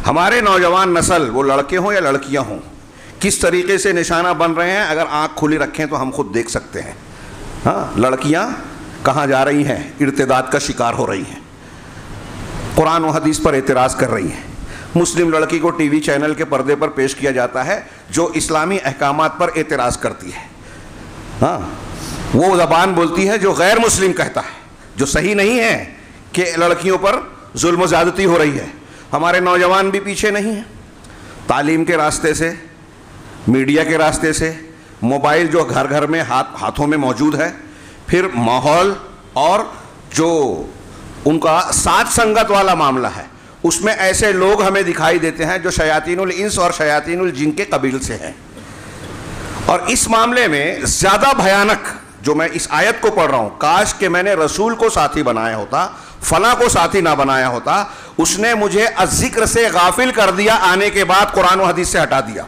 ہمارے نوجوان نسل وہ لڑکے ہوں یا لڑکیاں ہوں کس طریقے سے نشانہ بن رہے ہیں، اگر آنکھ کھلی رکھیں تو ہم خود دیکھ سکتے ہیں. ہاں، لڑکیاں کہاں جا رہی ہیں، ارتداد کا شکار ہو رہی ہیں، قرآن و حدیث پر اعتراض کر رہی ہیں. مسلم لڑکی کو ٹی وی چینل کے پردے پر پیش کیا جاتا ہے جو اسلامی احکامات پر اعتراض کرتی ہے. ہاں، وہ زبان بولتی ہے جو غیر مسلم کہتا ہے، جو صحیح نہیں ہے کہ لڑکیوں پر ظلم و زیادتی ہو رہی ہے. ہمارے نوجوان بھی پیچھے نہیں ہیں. تعلیم کے راستے سے، میڈیا کے راستے سے، موبائل جو گھر گھر میں ہاتھوں میں موجود ہے، پھر ماحول اور جو ان کا ساتھ سنگت والا معاملہ ہے، اس میں ایسے لوگ ہمیں دکھائی دیتے ہیں جو شیاطین الانس اور شیاطین الجن کے قبیل سے ہیں. اور اس معاملے میں زیادہ بھیانک جو میں اس آیت کو پڑھ رہا ہوں، کاش کہ میں نے رسول کو ساتھی بنایا ہوتا، فلاں کو ساتھی نہ بنایا ہوتا، اس نے مجھے الذکر سے غافل کر دیا، آنے کے بعد قرآن و حدیث سے ہٹا دیا.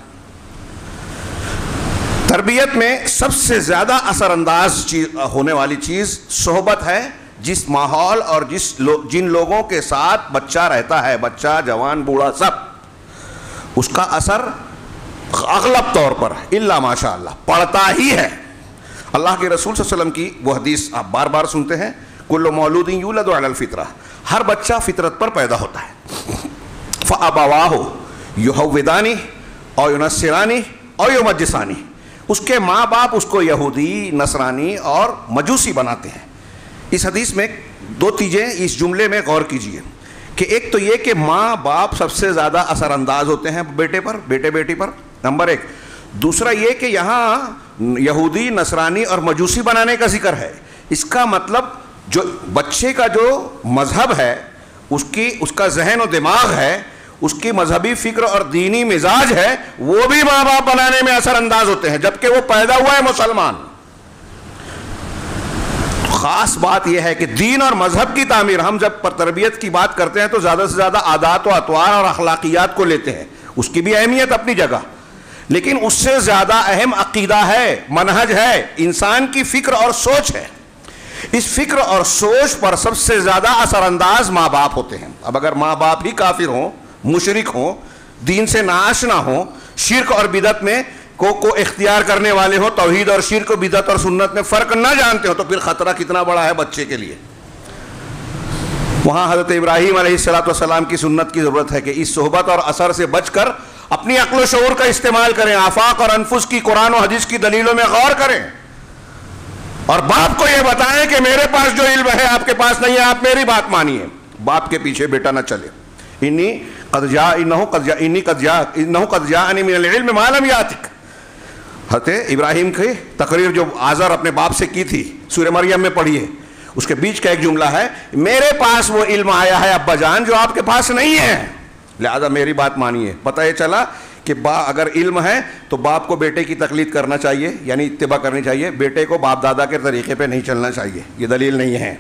تربیت میں سب سے زیادہ اثر انداز ہونے والی چیز صحبت ہے. جس ماحول اور جن لوگوں کے ساتھ بچہ رہتا ہے، بچہ جوان بوڑھا سب، اس کا اثر اغلب طور پر الا ماشاء اللہ پڑتا ہی ہے. اللہ کے رسول صلی اللہ علیہ وسلم کی وہ حدیث آپ بار بار سنتے ہیں، کل مولود یولد علی الفطرہ، ہر بچہ فطرت پر پیدا ہوتا ہے. فابواہ یہودانی او ینصرانی او یمجسانی، اس کے ماں باپ اس کو یہودی، نصرانی اور مجوسی بناتے ہیں. اس حدیث میں دو چیزیں اس جملے میں غور کیجئے کہ ایک تو یہ کہ ماں باپ سب سے زیادہ اثر انداز ہوتے ہیں بیٹے پر، بیٹے بیٹی پر، نمبر ایک. دوسرا یہ کہ یہاں یہودی، نصرانی اور مجوسی بنانے کا ذکر ہے. اس کا مطلب جو بچے کا جو مذہب ہے، اس کا ذہن و دماغ ہے، اس کی مذہبی فکر اور دینی مزاج ہے، وہ بھی ماں باپ بنانے میں اثر انداز ہوتے ہیں، جبکہ وہ پیدا ہوا ہے مسلمان. خاص بات یہ ہے کہ دین اور مذہب کی تعمیر، ہم جب پر تربیت کی بات کرتے ہیں تو زیادہ سے زیادہ عادات و اطوار اور اخلاقیات کو لیتے ہیں، اس کی بھی اہمیت اپنی جگہ، لیکن اس سے زیادہ اہم عقیدہ ہے، منہج ہے، انسان کی فکر اور سوچ ہے. اس فکر اور سوچ پر سب سے زیادہ اثر انداز ماں باپ ہوتے ہیں. اب اگر ماں باپ ہی کافر ہوں، مشرک ہوں، دین سے ناآشنا ہوں، شرک اور بدعت میں کو اختیار کرنے والے ہوں، توحید اور شرک و بدعت اور سنت میں فرق نہ جانتے ہو، تو پھر خطرہ کتنا بڑا ہے بچے کے لیے. وہاں حضرت ابراہیم علیہ السلام کی سنت کی ضرورت ہے کہ اس صحبت اور اثر سے بچ کر اپنی عقل و شعور کا استعمال کریں، آفاق اور انفس کی قرآن و حدیث کی دلیلوں میں غور کریں، اور باپ کو یہ بتائیں کہ میرے پاس جو علم ہے آپ کے پاس نہیں ہے، آپ میری بات مانیے. باپ کے پیچھے بیٹا نہ چلے. انہ قد جاءنی من العلم ما لم یاتک. حضرت ابراہیم کی تقریر جو آزر اپنے باپ سے کی تھی، سورہ مریم میں پڑھیے، اس کے بیچ کا ایک جملہ ہے، میرے پاس وہ علم آیا ہے ابا جان جو آپ کے پاس نہیں ہے، لہذا میری بات مانیے. پتہ یہ چلا کہ اگر علم ہے تو باپ کو بیٹے کی تقلید کرنا چاہیے، یعنی اتباع کرنی چاہیے، بیٹے کو باپ دادا کے طریقے پہ نہیں چلنا چاہیے. یہ دلیل نہیں ہے.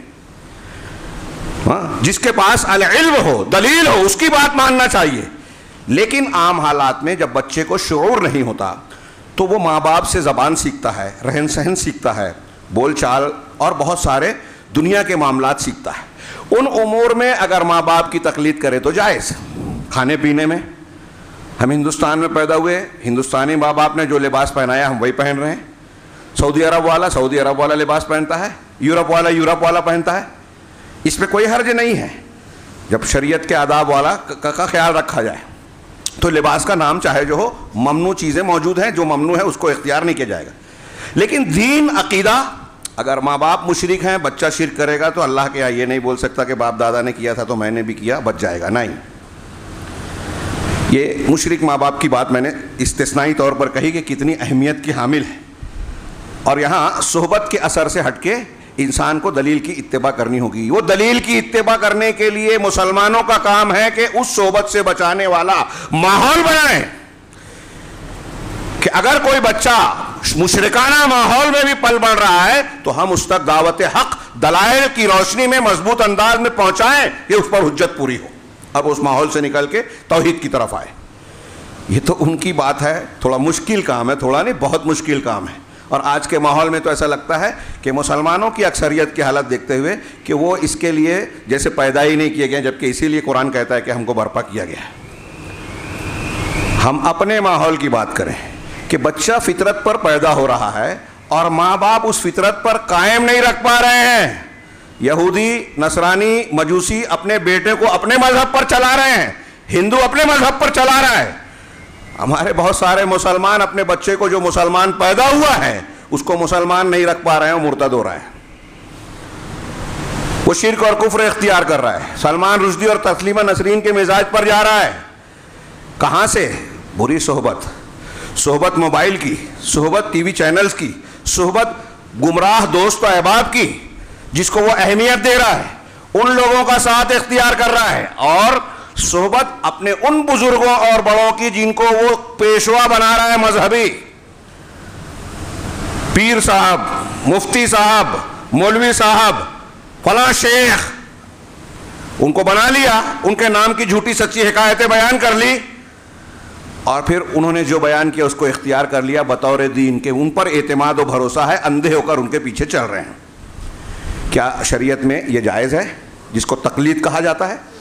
ہاں، جس کے پاس العلم ہو، دلیل ہو، اس کی بات ماننا چاہیے. لیکن عام حالات میں جب بچے کو شعور نہیں ہوتا تو وہ ماں باپ سے زبان سیکھتا ہے، رہن سہن سیکھتا ہے، بول چال اور بہت سارے دنیا کے معاملات سیکھتا ہے. ان امور میں اگر ماں باپ کی تقلید کرے تو جائز. کھانے پینے میں ہم ہندوستان میں پیدا ہوئے، ہندوستانی ماں باپ نے جو لباس پہنایا ہم وہی پہن رہے ہیں. سعودی عرب والا لباس پہنتا ہے، یورپ والا پہنتا ہے. اس میں کوئی حرج نہیں ہے جب شریعت کے آداب والا کا خیال رکھا جائے. تو لباس کا نام چاہے جو ہو، ممنوع چیزیں موجود ہیں، جو ممنوع ہے اس کو اختیار نہیں کیا جائے گا. لیکن دین، عقیدہ، اگر ماں باپ مشرک ہیں، بچہ شرک کرے گا تو اللہ کے یہاں یہ نہیں بول سکتا کہ باپ دادا نے کیا تھا تو میں نے بھی کیا، بچ جائے گا. نہیں، یہ مشرک ماں باپ کی بات میں نے استثنائی طور پر کہی کہ کتنی اہمیت کی حامل ہے. اور یہاں صحبت کے اثر سے ہٹ کے انسان کو دلیل کی اتباع کرنی ہوگی. وہ دلیل کی اتباع کرنے کے لیے مسلمانوں کا کام ہے کہ اس صحبت سے بچانے والا ماحول بنائیں کہ اگر کوئی بچہ مشرکانہ ماحول میں بھی پل بڑھ رہا ہے تو ہم اس تک دعوت حق دلائل کی روشنی میں مضبوط انداز میں پہنچائیں کہ اس پر حجت پوری ہو، اب اس ماحول سے نکل کے توحید کی طرف آئے. یہ تو ان کی بات ہے، تھوڑا مشکل کام ہے، تھوڑا نہیں بہت مشکل کام ہے. اور آج کے ماحول میں تو ایسا لگتا ہے کہ مسلمانوں کی اکثریت کی حالت دیکھتے ہوئے کہ وہ اس کے لیے جیسے پیدا ہی نہیں کیے گئے، جبکہ اسی لیے قرآن کہتا ہے کہ ہم کو برپا کیا گیا ہے. ہم اپنے ماحول کی بات کریں کہ بچہ فطرت پر پیدا ہو رہا ہے اور ماں باپ اس فطرت پر قائم نہیں رکھ پا رہے ہیں. یہودی، نصرانی، مجوسی اپنے بیٹے کو اپنے مذہب پر چلا رہے ہیں، ہندو اپنے مذہب پر چلا رہا ہے. ہمارے بہت سارے مسلمان اپنے بچے کو جو مسلمان پیدا ہوا ہے اس کو مسلمان نہیں رکھ پا رہے ہیں، وہ مرتد ہو رہا ہے، وہ شرک اور کفر اختیار کر رہا ہے. سلمان رشدی اور تسلیمہ نسرین کے مزاج پر جا رہا ہے. کہاں سے؟ بری صحبت، صحبت موبائل کی، صحبت ٹی وی چینلز کی، صحبت گمراہ دوست و احباب کی جس کو وہ اہمیت دے رہا ہے، ان لوگوں کا ساتھ اختیار کر رہا ہے، اور صحبت اپنے ان بزرگوں اور بڑوں کی جن کو وہ پیشوا بنا رہا ہے، مذہبی پیر صاحب، مفتی صاحب، مولوی صاحب، فلاں شیخ، ان کو بنا لیا، ان کے نام کی جھوٹی سچی حکایتیں بیان کر لی، اور پھر انہوں نے جو بیان کیا اس کو اختیار کر لیا بطور دین کے. ان پر اعتماد و بھروسہ ہے، اندھے ہو کر ان کے پیچھے چل رہے ہیں. کیا شریعت میں یہ جائز ہے جس کو تقلید کہا جاتا ہے؟